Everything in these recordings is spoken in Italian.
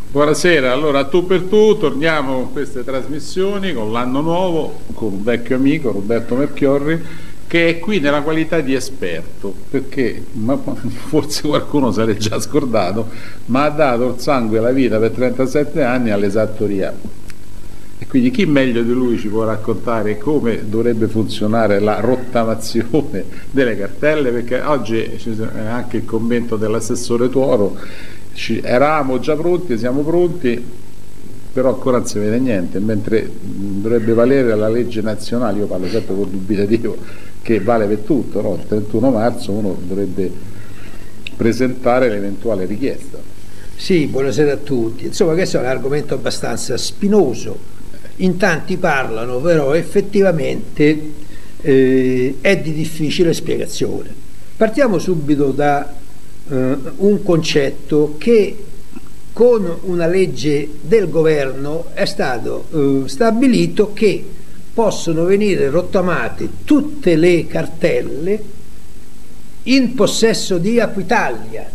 Buonasera, allora tu per tu torniamo con queste trasmissioni, con l'anno nuovo, con un vecchio amico Roberto Melchiorri, che è qui nella qualità di esperto, perché forse qualcuno se l'è già scordato, ma ha dato il sangue e la vita per 37 anni all'esattoria. E quindi chi meglio di lui ci può raccontare come dovrebbe funzionare la rottamazione delle cartelle, perché oggi c'è anche il commento dell'assessore Tuoro. Eravamo già pronti, siamo pronti, però ancora non si vede niente, mentre dovrebbe valere la legge nazionale, io parlo sempre con dubitativo, che vale per tutto, no? Il 31 marzo uno dovrebbe presentare l'eventuale richiesta. Sì, buonasera a tutti. Insomma, questo è un argomento abbastanza spinoso. In tanti parlano, però effettivamente è di difficile spiegazione. Partiamo subito da un concetto che con una legge del governo è stato stabilito che possono venire rottamate tutte le cartelle in possesso di Equitalia,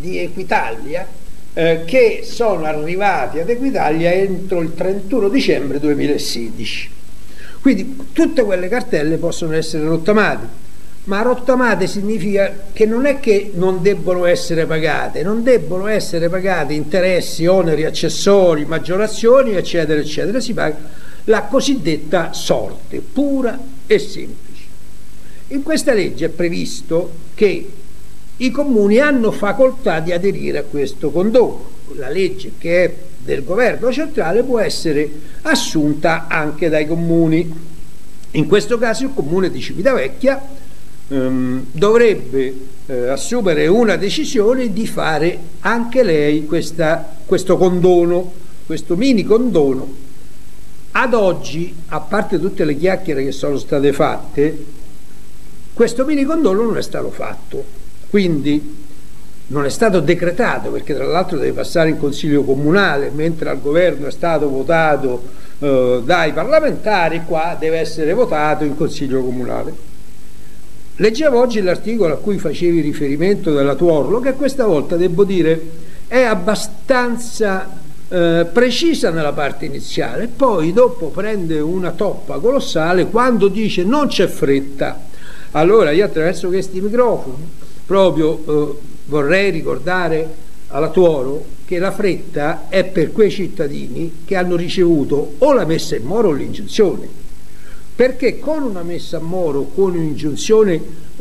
che sono arrivati ad Equitalia entro il 31 dicembre 2016. Quindi tutte quelle cartelle possono essere rottamate. Ma rottamate significa che non è che non debbono essere pagate, non debbono essere pagati interessi, oneri, accessori, maggiorazioni, eccetera, eccetera. Si paga la cosiddetta sorte, pura e semplice. In questa legge è previsto che i comuni hanno facoltà di aderire a questo condono. La legge che è del governo centrale può essere assunta anche dai comuni. In questo caso il comune di Civitavecchia dovrebbe assumere una decisione di fare anche lei questo condono, questo mini condono. Ad oggi, a parte tutte le chiacchiere che sono state fatte, questo mini condono non è stato fatto, quindi non è stato decretato, perché tra l'altro deve passare in consiglio comunale, mentre al governo è stato votato dai parlamentari, qua deve essere votato in consiglio comunale. Leggevo oggi l'articolo a cui facevi riferimento della Tuorlo, che questa volta, devo dire, è abbastanza precisa nella parte iniziale, poi dopo prende una toppa colossale quando dice non c'è fretta. Allora io attraverso questi microfoni proprio vorrei ricordare alla Tuoro che la fretta è per quei cittadini che hanno ricevuto o la messa in mora o l'ingiunzione, perché con una messa a moro, con un'ingiunzione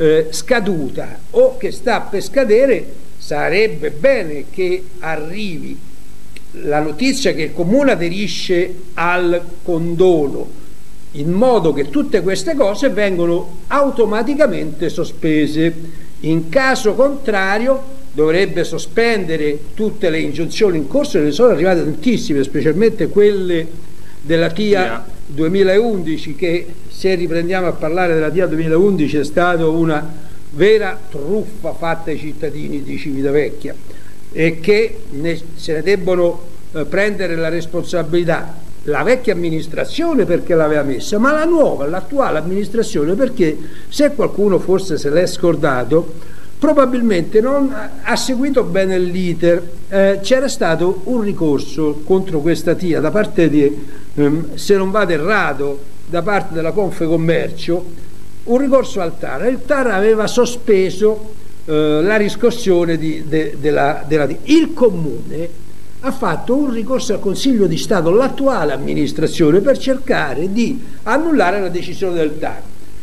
scaduta o che sta per scadere, sarebbe bene che arrivi la notizia che il comune aderisce al condono, in modo che tutte queste cose vengono automaticamente sospese. In caso contrario dovrebbe sospendere tutte le ingiunzioni in corso, ne sono arrivate tantissime, specialmente quelle della TIA 2011, che, se riprendiamo a parlare della TIA 2011, è stata una vera truffa fatta ai cittadini di Civitavecchia, e che se ne debbono prendere la responsabilità la vecchia amministrazione, perché l'aveva messa, ma la nuova, l'attuale amministrazione, perché se qualcuno forse se l'è scordato, probabilmente non ha seguito bene l'iter. C'era stato un ricorso contro questa TIA da parte di, se non vado errato, da parte della Confcommercio, un ricorso al TAR. Il TAR aveva sospeso la riscossione della TIA. Il comune ha fatto un ricorso al Consiglio di Stato, l'attuale amministrazione, per cercare di annullare la decisione del TAR.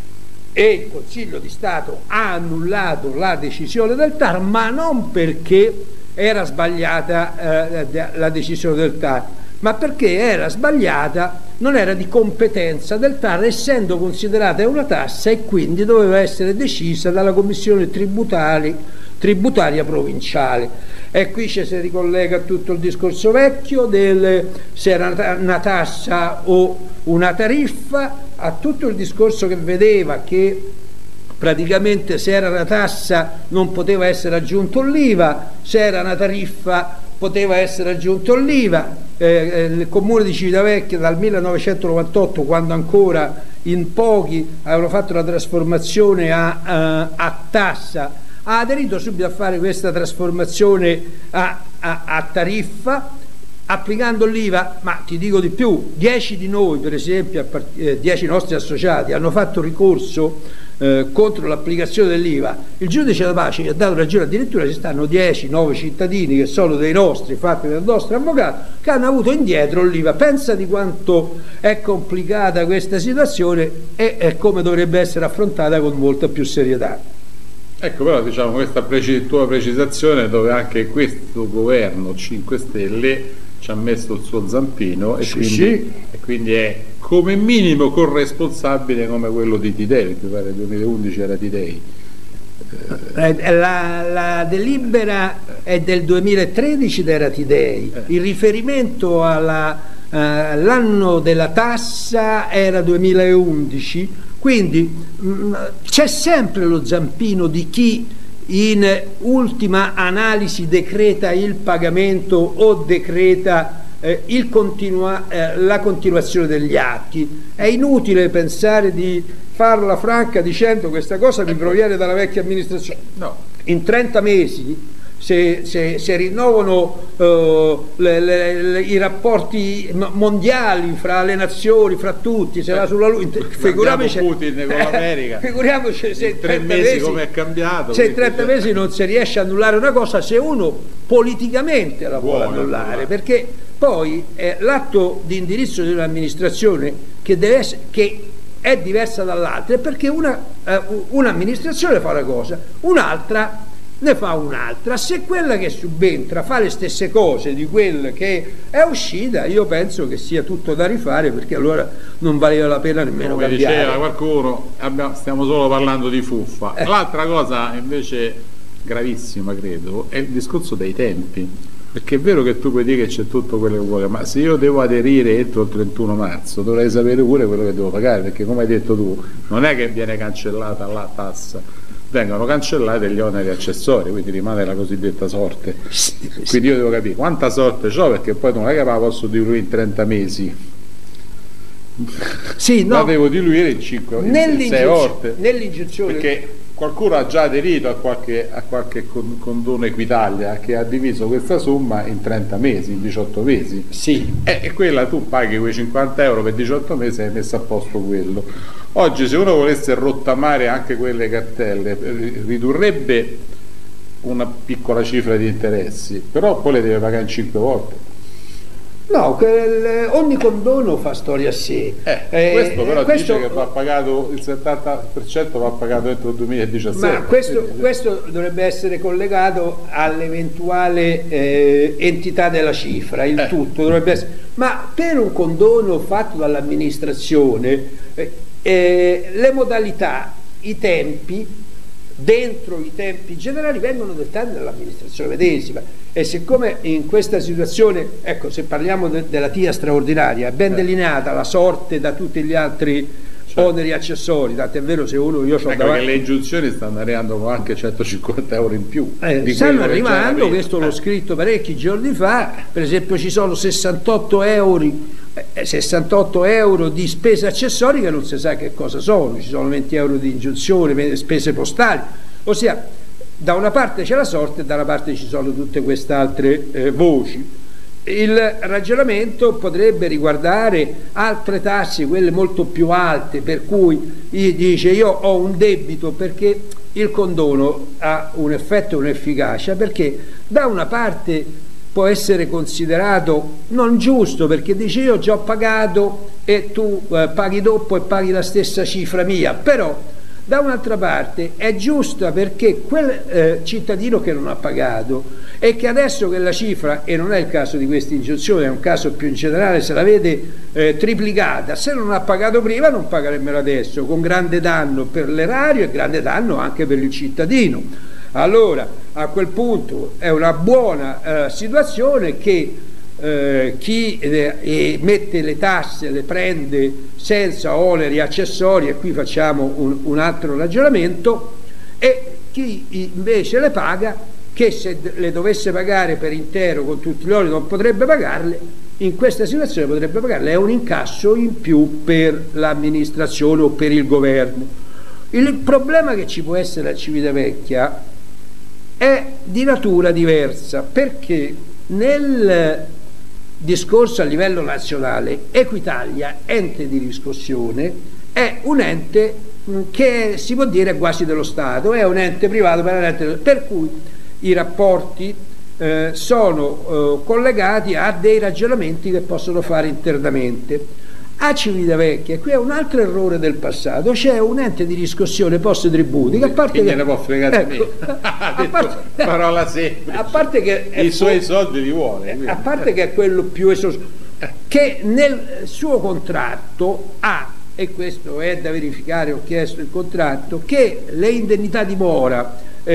E il Consiglio di Stato ha annullato la decisione del TAR, ma non perché era sbagliata la decisione del TAR, ma perché era sbagliata, non era di competenza del TAR, essendo considerata una tassa, e quindi doveva essere decisa dalla Commissione tributaria provinciale. E qui ci si ricollega a tutto il discorso vecchio del se era una tassa o una tariffa, a tutto il discorso che vedeva che praticamente se era una tassa non poteva essere aggiunto l'IVA, se era una tariffa poteva essere aggiunto l'IVA. Il comune di Civitavecchia dal 1998, quando ancora in pochi avevano fatto la trasformazione a tassa, ha aderito subito a fare questa trasformazione a tariffa, applicando l'IVA, ma ti dico di più, 10 di noi per esempio, 10 nostri associati hanno fatto ricorso contro l'applicazione dell'IVA, il giudice della pace gli ha dato ragione, addirittura ci stanno 10-9 cittadini che sono dei nostri, fatti dal nostro avvocato, che hanno avuto indietro l'IVA. Pensa di quanto è complicata questa situazione e come dovrebbe essere affrontata con molta più serietà. Ecco, però diciamo questa tua precisazione, dove anche questo governo 5 Stelle ci ha messo il suo zampino e, quindi è come minimo corresponsabile come quello di Tidei, perché pare nel 2011 era Tidei. La delibera è del 2013 ed era Tidei, il riferimento all'anno della tassa era 2011, quindi c'è sempre lo zampino di chi in ultima analisi decreta il pagamento o decreta la continuazione degli atti. È inutile pensare di farla franca dicendo questa cosa mi proviene dalla vecchia amministrazione. No, in 30 mesi se rinnovano i rapporti mondiali fra le nazioni, fra tutti, se va sulla Luna, figuriamoci Putin con l'America, figuriamoci se in 3 mesi come è cambiato, se in 30 mesi non si riesce a annullare una cosa, se uno politicamente la vuole annullare, perché poi l'atto di indirizzo di un'amministrazione che è diversa dall'altra, è perché un'amministrazione fa una cosa, un'altra ne fa un'altra. Se quella che subentra fa le stesse cose di quella che è uscita, io penso che sia tutto da rifare, perché allora non valeva la pena nemmeno come cambiare. Diceva qualcuno, stiamo solo parlando di fuffa. L'altra cosa invece gravissima, credo, è il discorso dei tempi, perché è vero che tu puoi dire che c'è tutto quello che vuole, ma se io devo aderire entro il 31 marzo dovrei sapere pure quello che devo pagare, perché come hai detto tu non è che viene cancellata la tassa, vengono cancellati gli oneri accessori, quindi rimane la cosiddetta sorte. Quindi io devo capire quanta sorte ho, perché poi non è che la posso diluire in 30 mesi, la devo diluire in 6 volte, nell'ingiunzione, perché qualcuno ha già aderito a qualche condono Equitalia che ha diviso questa somma in 30 mesi, in 18 mesi. Sì. E quella tu paghi quei 50 euro per 18 mesi e hai messo a posto quello. Oggi se uno volesse rottamare anche quelle cartelle ridurrebbe una piccola cifra di interessi, però poi le deve pagare in 5 volte. No, ogni condono fa storia a sé. Questo però dice che va pagato, il 70% va pagato entro il 2017. Ma questo dovrebbe essere collegato all'eventuale entità della cifra, il tutto dovrebbe essere. Ma per un condono fatto dall'amministrazione, le modalità, i tempi, dentro i tempi generali vengono dettati dall'amministrazione medesima, e siccome in questa situazione, ecco, se parliamo della TIA straordinaria, è ben delineata la sorte da tutti gli altri oneri accessori, tant'è vero se uno io ho davanti, che le ingiunzioni stanno arrivando con anche 150 euro in più, stanno arrivando, questo l'ho scritto parecchi giorni fa, per esempio ci sono 68 euro di spese accessorie che non si sa che cosa sono, ci sono 20 euro di ingiunzione, spese postali, ossia da una parte c'è la sorte e da una parte ci sono tutte queste altre voci. Il ragionamento potrebbe riguardare altre tasse, quelle molto più alte, per cui dice io ho un debito, perché il condono ha un effetto e un'efficacia, perché da una parte può essere considerato non giusto, perché dice io già ho pagato e tu paghi dopo e paghi la stessa cifra mia, però da un'altra parte è giusta perché quel cittadino che non ha pagato e che adesso che la cifra, e non è il caso di questa ingiunzione, è un caso più in generale, se la vede triplicata, se non ha pagato prima non paga nemmeno adesso, con grande danno per l'erario e grande danno anche per il cittadino. Allora a quel punto è una buona situazione che chi mette le tasse le prende senza oneri accessori, e qui facciamo un altro ragionamento, e chi invece le paga, che se le dovesse pagare per intero con tutti gli oneri non potrebbe pagarle, in questa situazione potrebbe pagarle, è un incasso in più per l'amministrazione o per il governo. Il problema che ci può essere a Civitavecchia è di natura diversa, perché discorso a livello nazionale. Equitalia, ente di riscossione, è un ente che si può dire quasi dello Stato, è un ente privato per cui i rapporti sono collegati a dei ragionamenti che possono fare internamente. A Civitavecchia, qui è un altro errore del passato, c'è un ente di riscossione post tributi che a parte che ne può fregare parola semplice, a parte che i suoi soldi li vuole, a parte che è quello più esoso, che nel suo contratto ha, e questo è da verificare, ho chiesto il contratto, che le indennità di mora,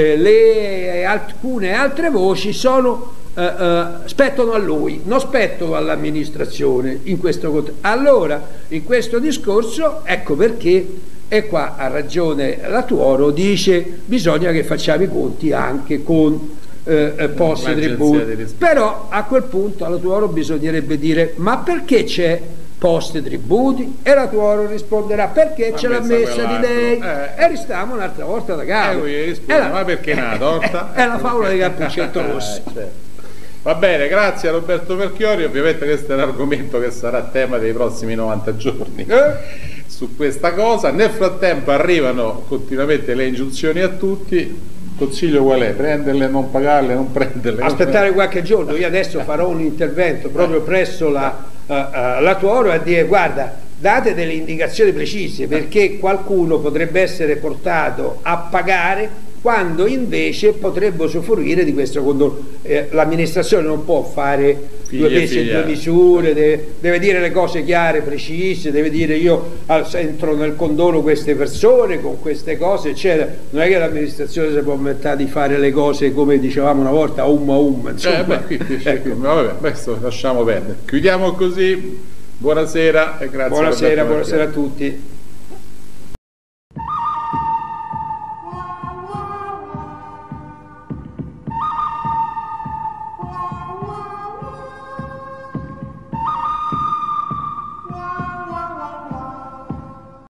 alcune altre voci sono spettano a lui, non spettano all'amministrazione in questo. Allora, in questo discorso, ecco perché, e qua ha ragione la Tuoro, dice bisogna che facciamo i conti anche con post tributi. Però a quel punto alla Tuoro bisognerebbe dire ma perché c'è post tributi? E la Tuoro risponderà perché ce l'ha messa di lei, e restiamo un'altra volta da capo. Ma perché una torta? È la favola di Capuccetto Rosso. Certo. Va bene, grazie a Roberto Melchiorri. Ovviamente questo è un argomento che sarà tema dei prossimi 90 giorni su questa cosa. Nel frattempo arrivano continuamente le ingiunzioni a tutti. Il consiglio qual è? Prenderle, non pagarle, non prenderle? Aspettare qualche giorno. Io adesso farò un intervento proprio presso la Tuoro a dire guarda, date delle indicazioni precise, perché qualcuno potrebbe essere portato a pagare quando invece potrebbe usufruire di questo condono. L'amministrazione non può fare due pesi e due misure, deve dire le cose chiare, precise, deve dire io entro nel condono queste persone con queste cose eccetera. Non è che l'amministrazione si può permettere di fare le cose come dicevamo una volta a insomma. Vabbè, questo lasciamo perdere, chiudiamo così. Buonasera e grazie. Buonasera a tutti.